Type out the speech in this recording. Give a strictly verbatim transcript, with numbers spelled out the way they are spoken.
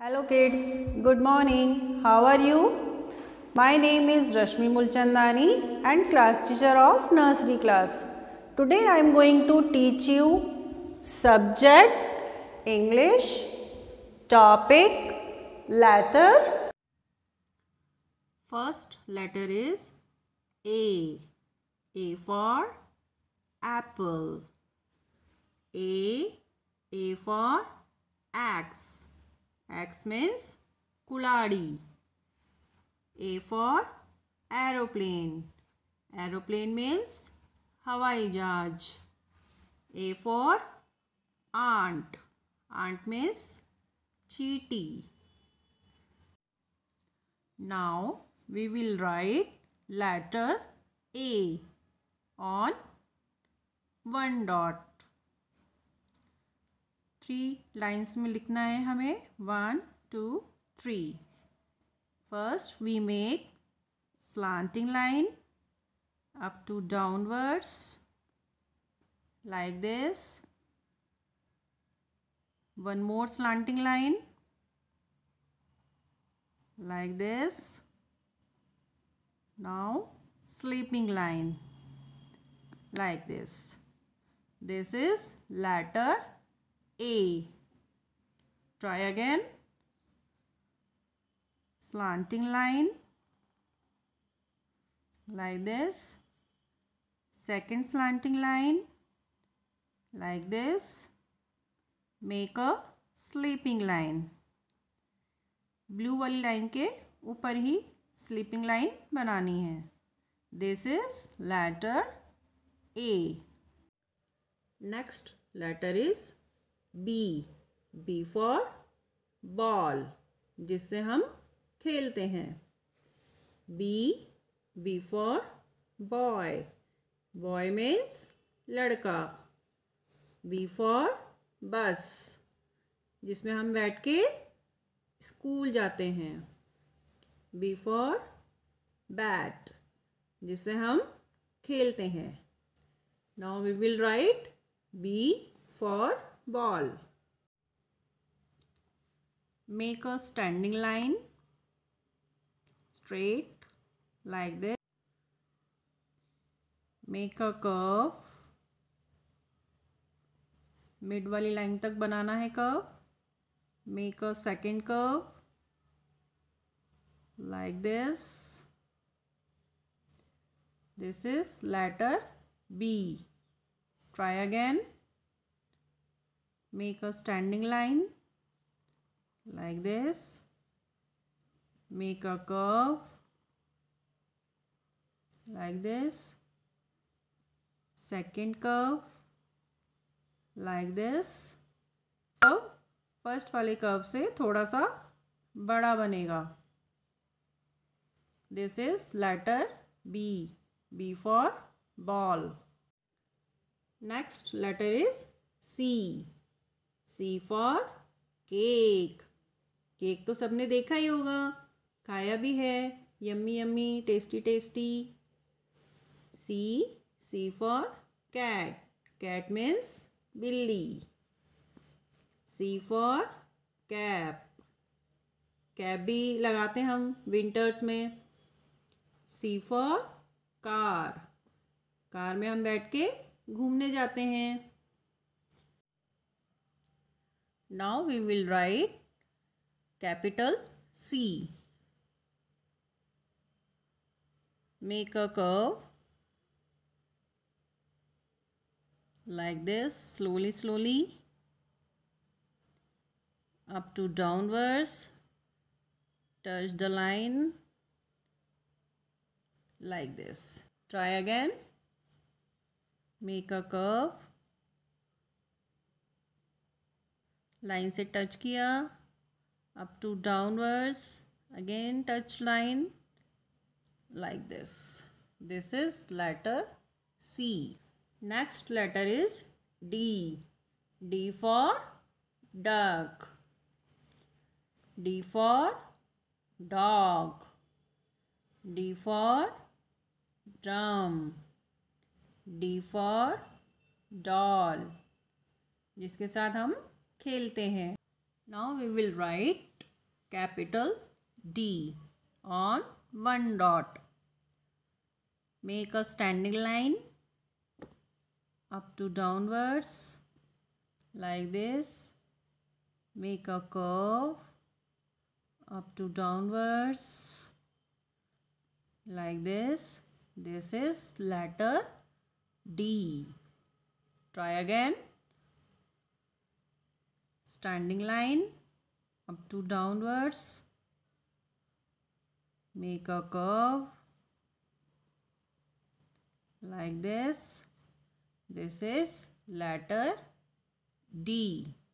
Hello kids, good morning. How are you? My name is Rashmi Mulchandani and class teacher of nursery class. Today I am going to teach you subject English, topic letter. First letter is A. A for apple. A. A for axe. X means kuladi. A for aeroplane. Aeroplane means Hawai Jahaj. A for ant. Ant means cheetah. Now we will write letter A on one dot. Three lines में लिखना है हमें. One two three. First we make slanting line up to downwards like this. One more slanting line like this. Now sleeping line like this. This is letter A. Try again. Slanting line like this. Second slanting line like this. Make a sleeping line. Blue वाली line के ऊपर ही sleeping line बनानी है. This is letter A. Next letter is B. B for ball, जिससे हम खेलते हैं. B. B for boy. Boy means लड़का. B for bus, जिसमें हम बैठ के स्कूल जाते हैं. B for bat, जिससे हम खेलते हैं. Now we will write B for ball. Make a standing line straight like this. Make a curve. Mid वाली लाइन तक बनाना है curve. Make a second curve like this. This is letter B. Try again. Make a standing line like this. Make a curve like this. Second curve like this. Curve first वाले curve से थोड़ा सा बड़ा बनेगा. This is letter B. B for ball. Next letter is C. C for cake. Cake तो सबने देखा ही होगा, खाया भी है. Yummy yummy, tasty tasty. C. C for cat. Cat means बिल्ली. C for cap. कैप भी लगाते हम विंटर्स में. C for car. कार में हम बैठ के घूमने जाते हैं. Now we will write capital C. Make a curve like this, slowly slowly up to downwards. Touch the line like this. Try again. Make a curve. Line से touch किया, up to downwards, again touch line like this. This is letter C. Next letter is D. D for duck. D for dog. D for drum. D for doll, जिसके साथ हम खेलते हैं. Now we will write capital D on one dot. Make a standing line up to downwards like this. Make a curve up to downwards like this. This is letter D. Try again. Standing line up to downwards. Make a curve like this. This is letter D.